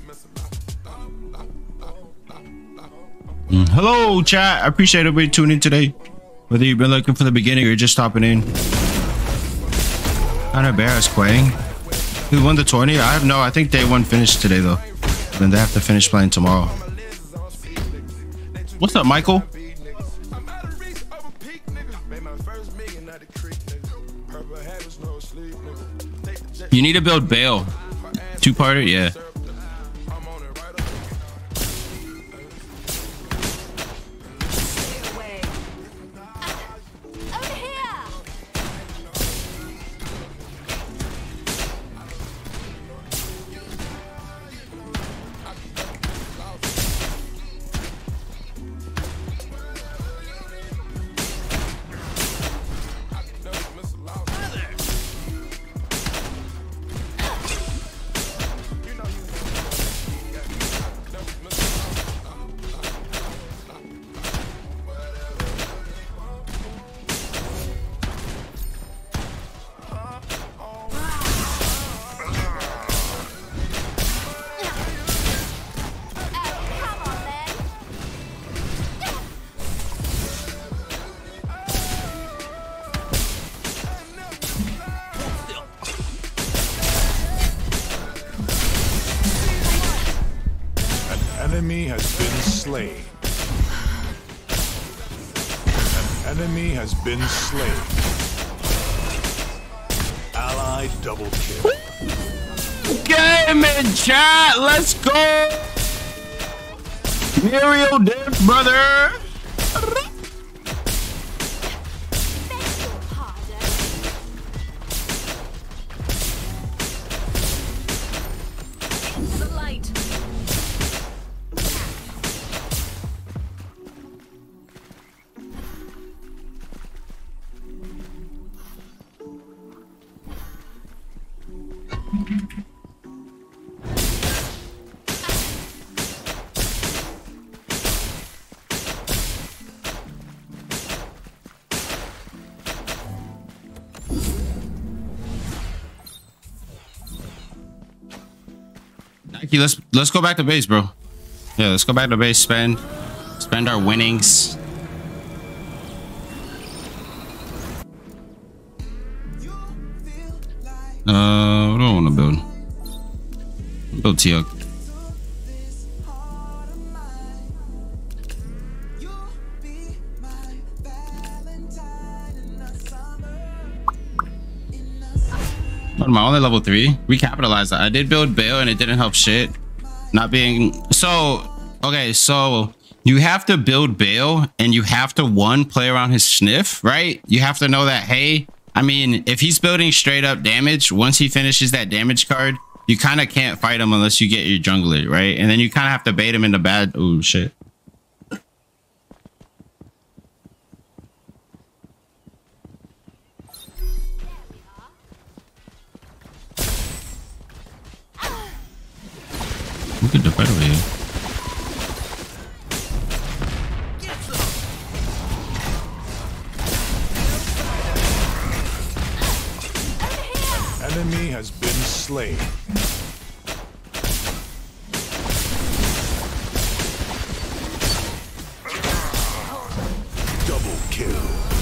Hello, chat. I appreciate everybody tuning in today. Whether you've been looking for the beginning or you're just stopping in. Hunter Bear is Quang. Who won the tourney? I have no. I think day one finished today though. Then they have to finish playing tomorrow. What's up, Michael? You need to build Bale. Two-parter, yeah. Enemy has been slain. An enemy has been slain. Ally double kill. Game in chat. Let's go. Muriel Diff, brother. Nike, let's go back to base, bro. Yeah, let's go back to base. Spend our winnings. What do I want to build? Build Teok. What am I only level 3? We capitalized that. I did build Bale and it didn't help shit. Not being so okay, so you have to build Bale and you have to play around his sniff, right? You have to know that, hey, I mean, if he's building straight up damage, once he finishes that damage card, you kind of can't fight him unless you get your jungler, right? And then you kind of have to bait him into bad. Oh shit. We could defend over here. Enemy has been slain. Double kill.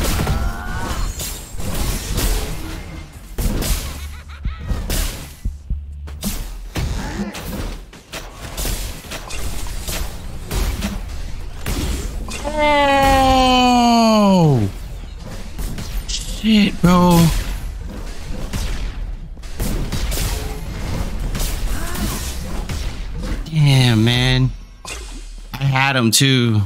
Oh shit, bro. Damn, man. I had him too.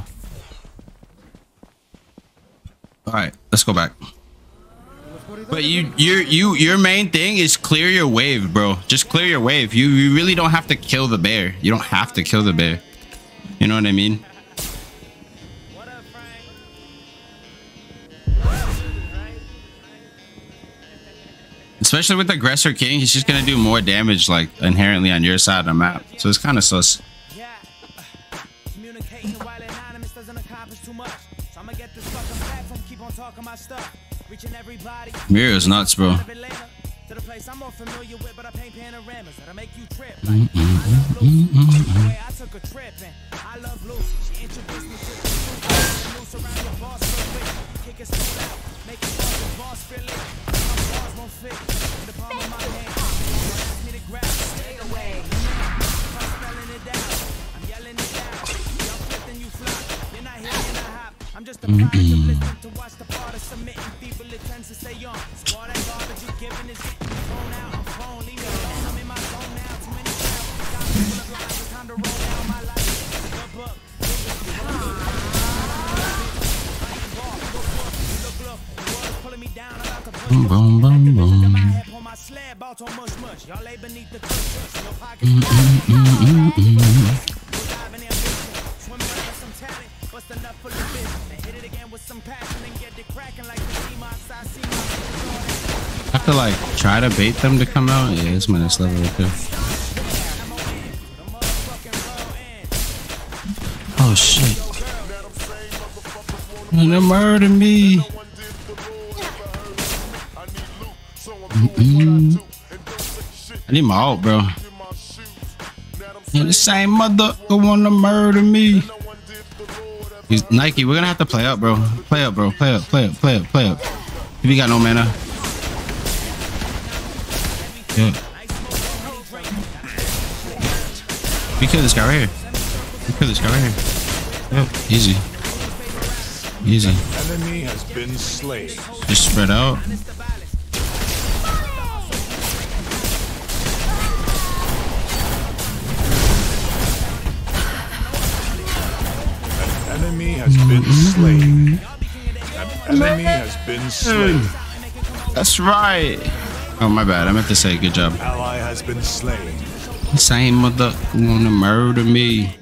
All right, let's go back. But your main thing is clear your wave, bro. Just clear your wave. You really don't have to kill the bear. You don't have to kill the bear. You know what I mean? Especially with Aggressor King, he's just gonna do more damage, like inherently on your side of the map. So it's kind of sus. Mirror's nuts, bro. To the place I'm more familiar with, but I paint panoramas that'll make you trip. Like, I love Lucy. The way I took a trip, and I love Lucy. She introduced me to the truth. Loose around your boss real quick. Kick it still out. Make it boss the boss feel it. My bars won't fit. In the palm of my hand. Ask me to grab. Stay away. I'm spelling it out. I'm yelling it out. Y'all flip and you flop. You're not here, you're not hop. I'm just a product of listening to watch the part of submitting. People it tends to stay on. All that garbage you giving is getting thrown out. I'm phone, leave me alone. I'm in my zone now. Too many crowds. Got people of lies. It's time to roll down my life. Good book. Look. The world's pulling me down. I'm about to push. Boom, boom, boom. My head on my slab. Bout on mush. Y'all lay beneath the tush. Your pockets. Diving ambition. Swimming around with some talent. Bust enough for the business. And hit it again with some passion and get it cracking like the sea my side, see my I have to like try to bait them to come out. Yeah, it's my next level right there. Oh shit. And they murdered me. I need my ult, bro. Yeah, the same motherfucker wanna murder me. He's Nike, we're gonna have to play up, bro. Play up, bro. Play up. If you got no mana. Yeah. We kill this guy right here. Yep, easy. Enemy has been slain. Just spread out. An enemy has been slain. An enemy has been slain. That's right. Oh, my bad. I meant to say good job. Ally has been slain. Same mother wanna murder me.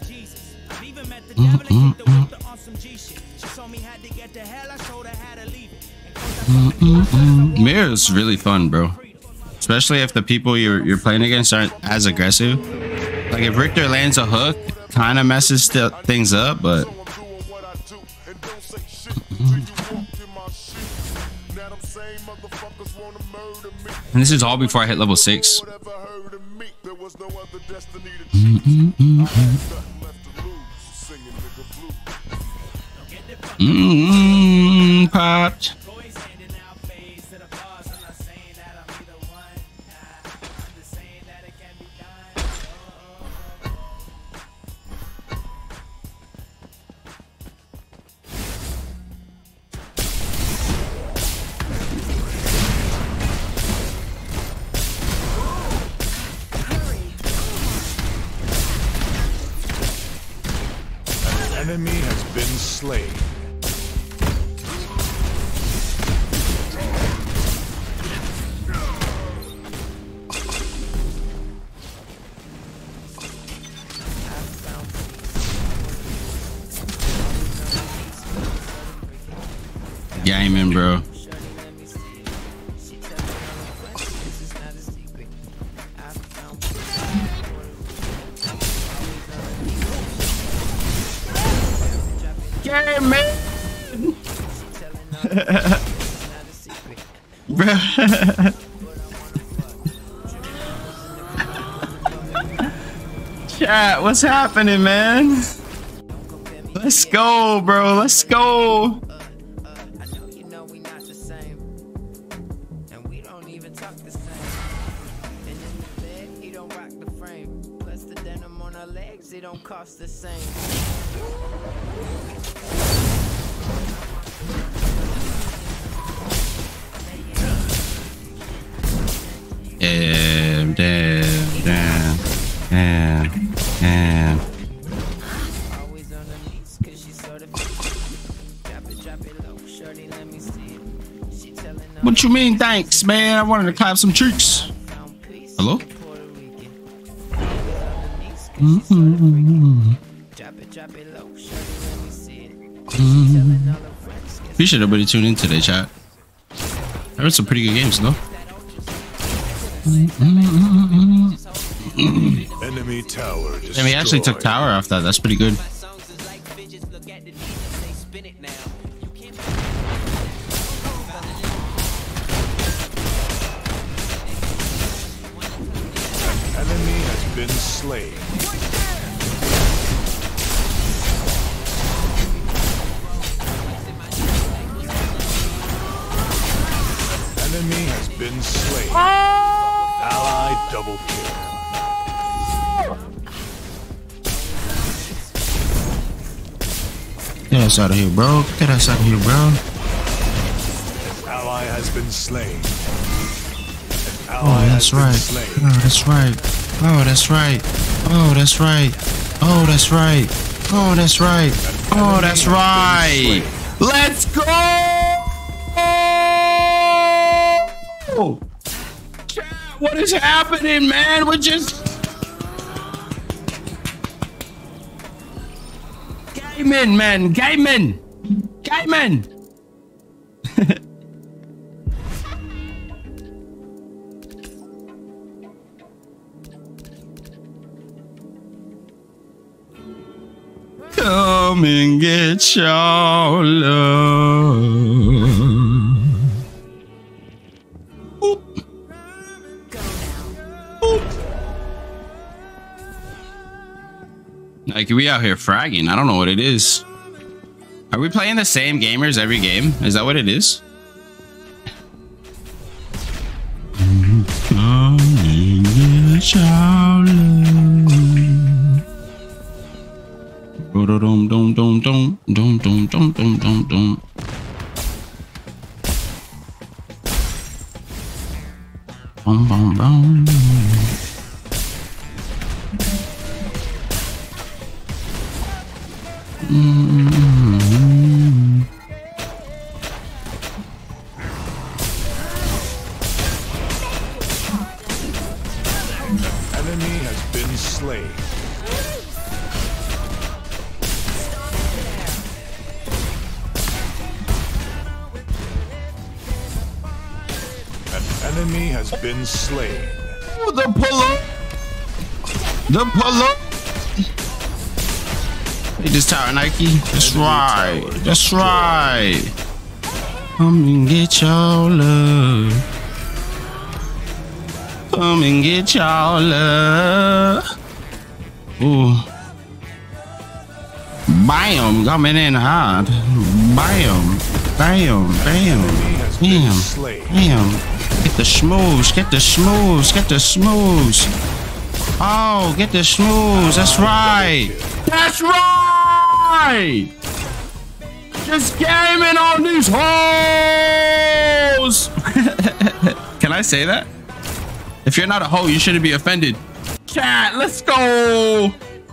Mirror is really fun, bro. Especially if the people you're playing against aren't as aggressive. Like if Richter lands a hook, kind of messes things up, but. And this is all before I hit level 6. Pot. Enemy has been slain. Gaming, bro. Chat, what's happening, man? Let's go, bro. Let's go. I know you know we not the same, and we don't even talk the same. And in the bed, he don't rock the frame. Plus the denim on our legs, it don't cost the same. Damn. Always on her knees, 'cause she's sort of drop it low, shorty, let me see it. She telling her What you mean, thanks, man? I wanted to clap some cheeks. Hello? Puerto Rican. Always on her knees, 'cause she's sort of freaky. Drop it low, shorty, let me see it. She telling all her friends, guess Appreciate everybody tuning in today, chat. I heard some pretty good games, though. Enemy tower destroyed. Damn, he actually took tower off that. That's pretty good. been slain. Enemy has been slain. Ally double kill. Get us out of here, bro. Get us out of here, bro. Ally has been slain. Oh, that's right. Oh, that's right. Oh, that's right. Oh, that's right. Oh, that's right. Oh, that's right. Oh, that's right. Let's go! Chat, what is happening, man? We're just gaming, man. Gaming. Gaming. Come and get your love. Oop. Oop. Like, we out here fragging. I don't know what it is. Are we playing the same gamers every game? Is that what it is? Come and get your love. Dum dum dum dum dum dum dum dum dum dum. Bum bum bum. Enemy has been slain. Enemy has been slain. Oh, the pull-up. The pull-up. Hey, this tower Nike. That's right. That's right. Come and get your love. Come and get your love. Ooh. Bam. Coming in hard. Bam. Bam. Bam. Bam. Bam. Get the schmooze, get the schmooze, get the schmooze. Oh, get the schmooze. That's right. That's right. Just gaming on these hoes. Can I say that? If you're not a hoe, you shouldn't be offended. Chat, let's go.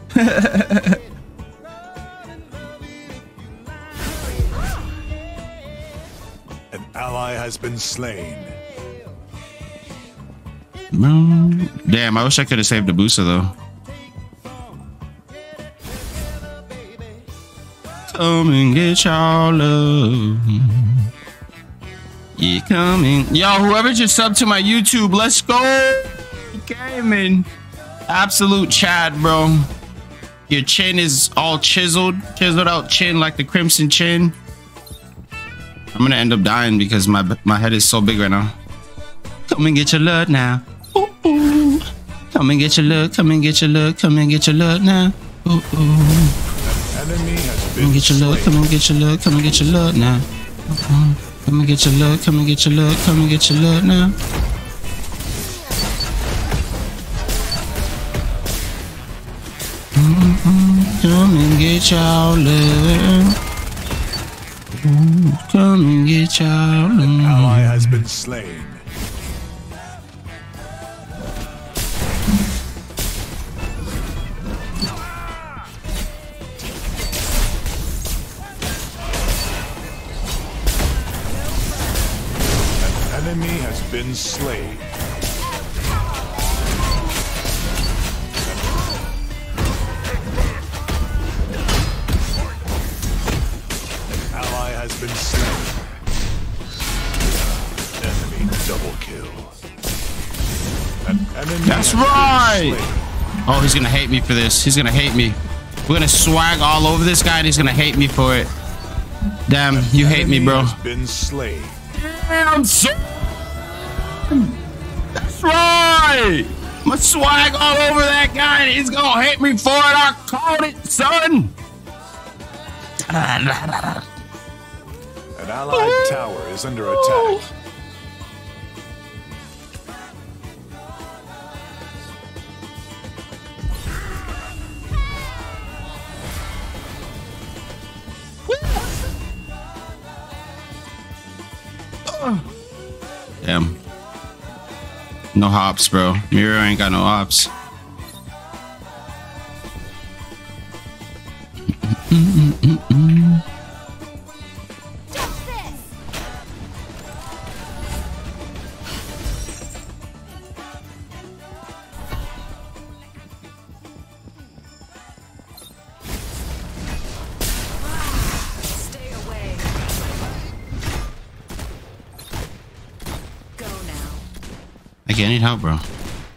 An ally has been slain. Damn, I wish I could have saved the booster though. Come and get your love. Yeah, coming. Yo, whoever just subbed to my YouTube, let's go. Gaming. Absolute Chad, bro. Your chin is all chiseled out chin like the Crimson Chin. I'm gonna end up dying because my head is so big right now. Come and get your love now. Ooh, ooh. Come and get your love. Come and get your love. Come and get your love now. Ooh, ooh. Enemy has Come been and get your love. Come and get your love. Come and get your love now. Come and get your love. Come and get your love. Come and get your love now. Come and get your love. Come and get your love. An ally has been slain. An enemy has been slain. Has been slain. Enemy double kill. An enemy That's right. Oh, he's gonna hate me for this. He's gonna hate me. We're gonna swag all over this guy and he's gonna hate me for it. Damn, you hate me, bro. Has been slain. Damn, son. That's right. I'ma swag all over that guy and he's gonna hate me for it. I called it, son. An allied tower is under attack. Damn. No hops, bro. Miro ain't got no hops. Stay away. Go now. Okay, I need help, bro.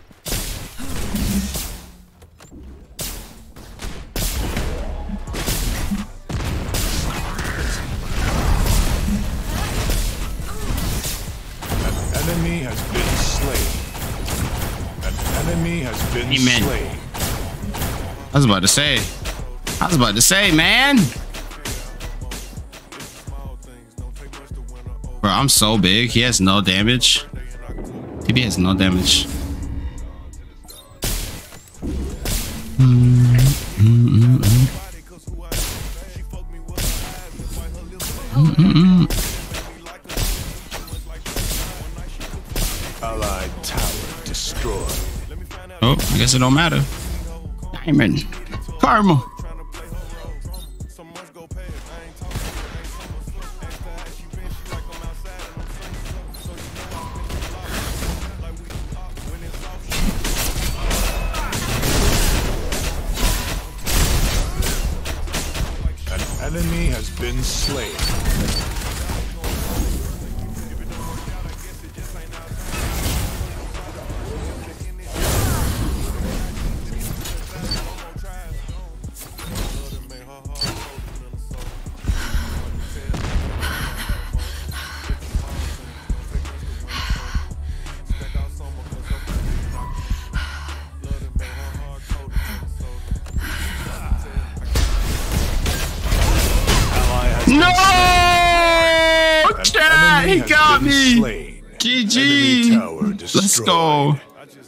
An enemy has been slain. An enemy has been Amen. slain. I was about to say, man. Bro, I'm so big. He has no damage. TB has no damage. Allied tower destroyed. Oh, I guess it don't matter. Diamond. Karma. An enemy has been slain. No! An Chat, enemy he has got been me. slain. GG. Enemy tower Let's destroyed. go.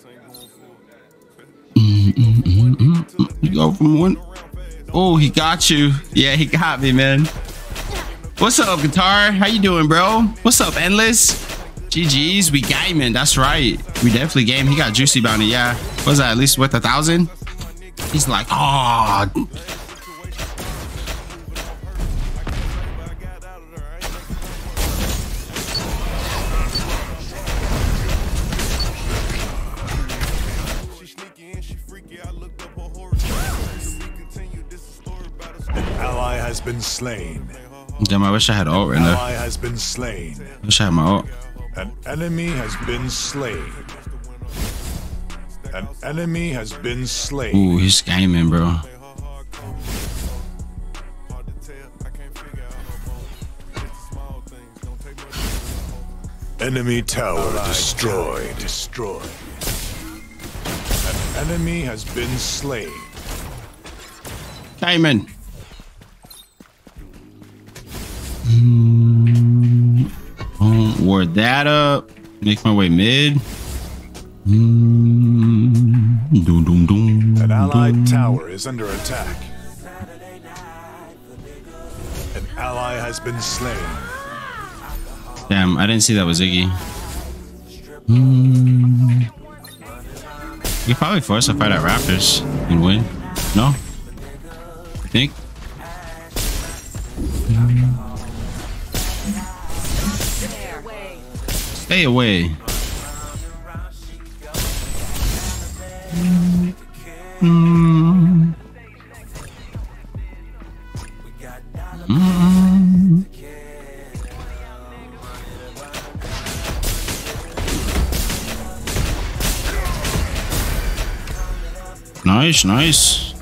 You go from one. Oh, he got you. Yeah, he got me, man. What's up, Guitar? How you doing, bro? What's up, Endless? GG's, we gaming. That's right. We definitely game. He got Juicy Bounty. Yeah. Was that at least worth 1,000? He's like, oh. An ally has been slain. Damn, I wish I had ult right now. Ally has been slain. I wish I had my ult. An enemy has been slain. An enemy has been slain. Ooh, he's gaming, bro. Enemy tower destroyed. Destroyed. An enemy has been slain. Gaming. Ward that up. Make my way mid. Doom, doom, doom, An allied doom. tower is under attack. An ally has been slain. Damn, I didn't see that was Iggy. You could probably force a fight at Raptors and win. No? I think. Stay away. Nice, nice.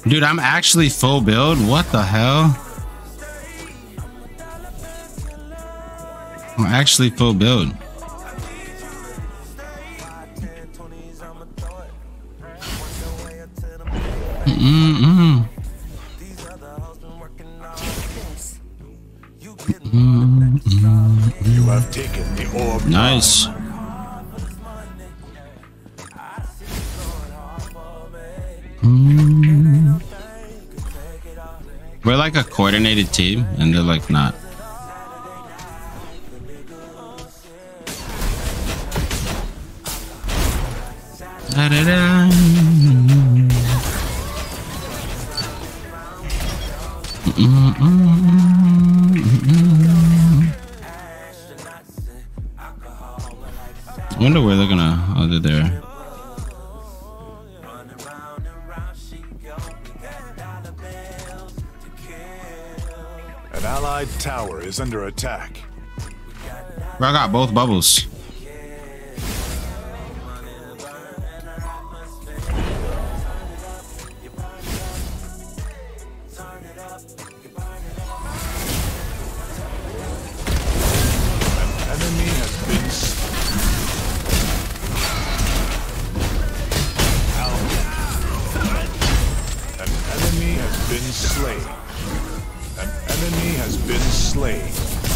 Dude, I'm actually full build. What the hell? I'm actually full build. You have taken the orb. Nice. We're like a coordinated team, and they're like not. Da-da-da. I wonder where they're gonna. Oh, they're there. An allied tower is under attack. Bro, I got both bubbles. Enemy has been An enemy has been slain. An enemy has been slain.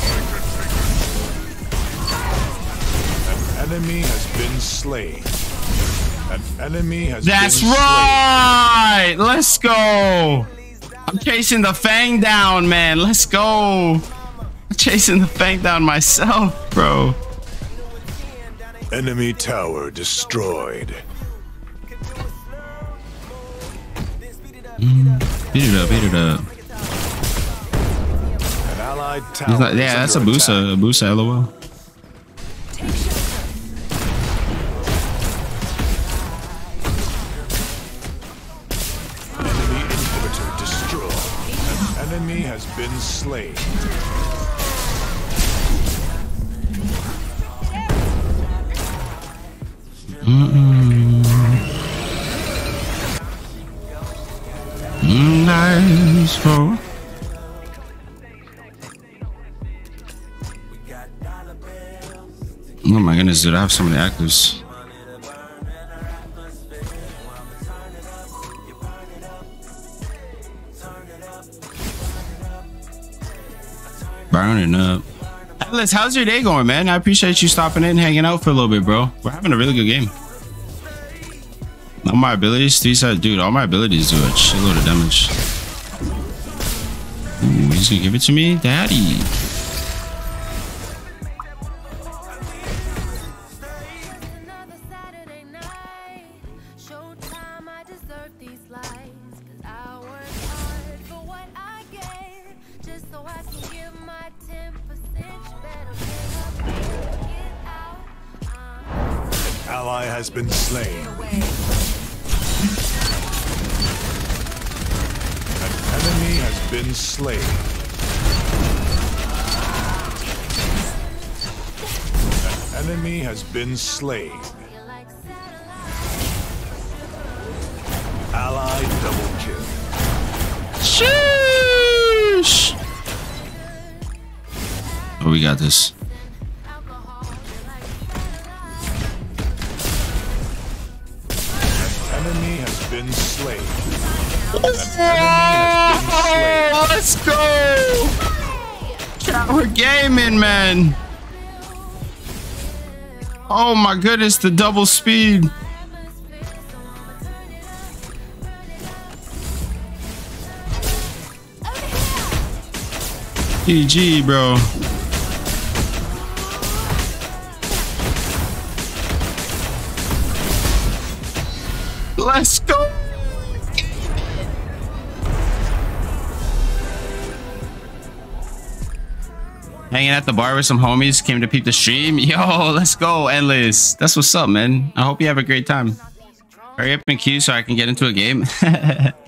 An enemy has been slain. An enemy has That's been right. Let's go. I'm chasing the Fang down, man. Let's go. I'm chasing the Fang down myself, bro. slain. Enemy tower destroyed. Beat it up, beat it up. An allied tower. He's like, yeah, that's a Busa. A Busa, lol. Enemy inhibitor destroyed. An enemy has been slain. Nice, bro. Oh my goodness, dude, I have so many actives. Burning up. Atlas, how's your day going, man? I appreciate you stopping in, hanging out for a little bit, bro. We're having a really good game. All my abilities, dude, all my abilities do a shitload of damage. Ooh, he's gonna give it to me? Daddy. Another Saturday night. Showtime, I deserve these lights. 'Cause I worked hard for what I gave. Just so I can give my 10%. You better pay up, get out. Ally has been slain. An enemy has been slain. An enemy has been slain. You're like satellite. Allied double kill. Sheesh. Oh, we got this. Alcohol, you're like Enemy has been slain. An enemy has been slain. Oh, let's go. We're gaming, man. Oh my goodness, the double speed. GG, bro. Let's go. Hanging at the bar with some homies, came to peep the stream. Yo, let's go, Endless. That's what's up, man. I hope you have a great time. Hurry up and queue so I can get into a game.